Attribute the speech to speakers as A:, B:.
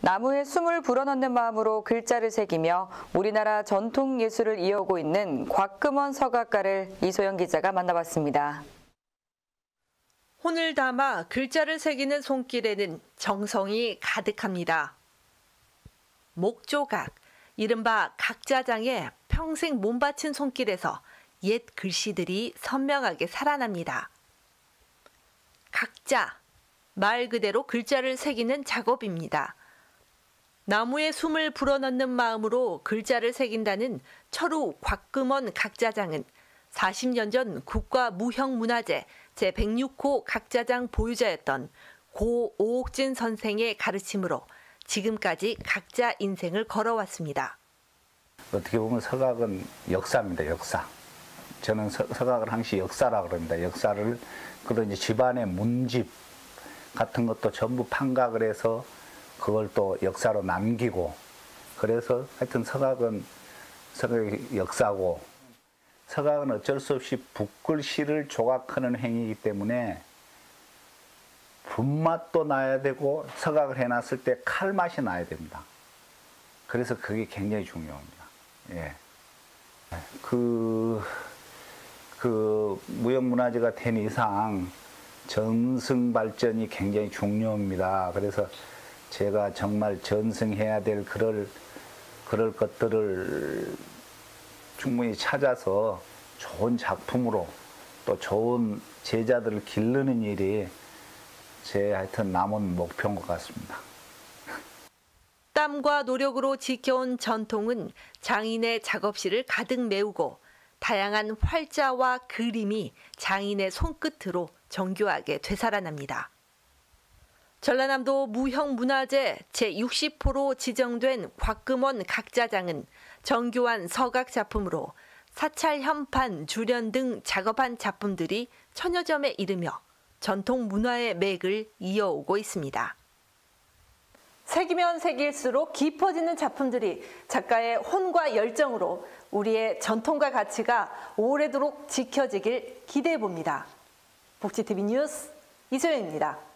A: 나무에 숨을 불어넣는 마음으로 글자를 새기며 우리나라 전통 예술을 이어오고 있는 곽금원 서각가를 이소영 기자가 만나봤습니다.
B: 혼을 담아 글자를 새기는 손길에는 정성이 가득합니다. 목조각, 이른바 각자장에 평생 몸바친 손길에서 옛 글씨들이 선명하게 살아납니다. 각자, 말 그대로 글자를 새기는 작업입니다. 나무에 숨을 불어넣는 마음으로 글자를 새긴다는 철우 곽금원 각자장은 40년 전 국가무형문화재 제106호 각자장 보유자였던 고 오옥진 선생의 가르침으로 지금까지 각자 인생을 걸어왔습니다.
C: 어떻게 보면 서각은 역사입니다. 역사. 저는 서각을 항시 역사라고 그럽니다. 역사를 그런 이제 집안의 문집 같은 것도 전부 판각을 해서 그걸 또 역사로 남기고, 그래서 하여튼 서각은 서각의 역사고, 서각은 어쩔 수 없이 붓글씨를 조각하는 행위이기 때문에 붓맛도 나야 되고 서각을 해놨을 때 칼맛이 나야 됩니다. 그래서 그게 굉장히 중요합니다. 예. 그 무형문화재가 된 이상 전승 발전이 굉장히 중요합니다. 그래서 제가 정말 전승해야 될 그럴 것들을 충분히 찾아서 좋은 작품으로 또 좋은 제자들을 기르는 일이 제 하여튼 남은 목표인 것 같습니다.
B: 땀과 노력으로 지켜온 전통은 장인의 작업실을 가득 메우고 다양한 활자와 그림이 장인의 손끝으로 정교하게 되살아납니다. 전라남도 무형문화재 제60호로 지정된 곽금원 각자장은 정교한 서각 작품으로 사찰 현판, 주련 등 작업한 작품들이 천여점에 이르며 전통 문화의 맥을 이어오고 있습니다. 새기면 새길수록 깊어지는 작품들이 작가의 혼과 열정으로 우리의 전통과 가치가 오래도록 지켜지길 기대해 봅니다. 복지TV 뉴스 이소영입니다.